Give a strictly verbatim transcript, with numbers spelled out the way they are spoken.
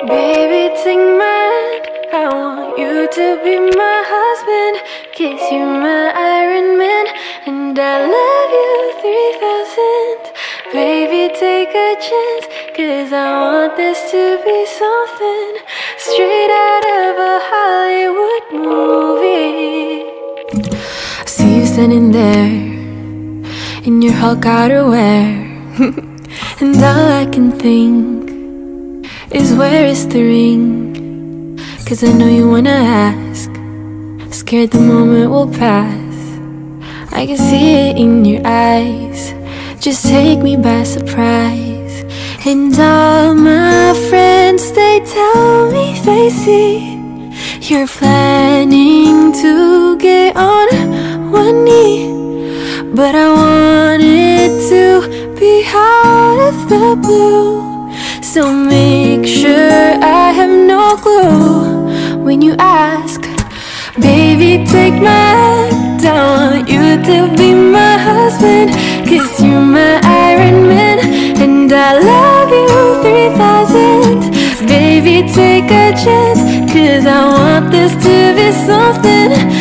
Baby, take my hand, I want you to be my husband. Kiss you, my Iron Man, and I love you three thousand. Baby, take a chance, cause I want this to be something straight out of a Hollywood movie. I see you standing there in your Hulk outerwear, and all I can think is where is the ring? Cause I know you wanna ask, scared the moment will pass. I can see it in your eyes, just take me by surprise. And all my friends, they tell me they see you're planning to get on one knee. But I want it to be out of the blue, so make sure I have no clue when you ask. Baby, take my hand, I want you to be my husband. Cause you're my Iron Man, and I love you three thousand. Baby, take a chance, cause I want this to be something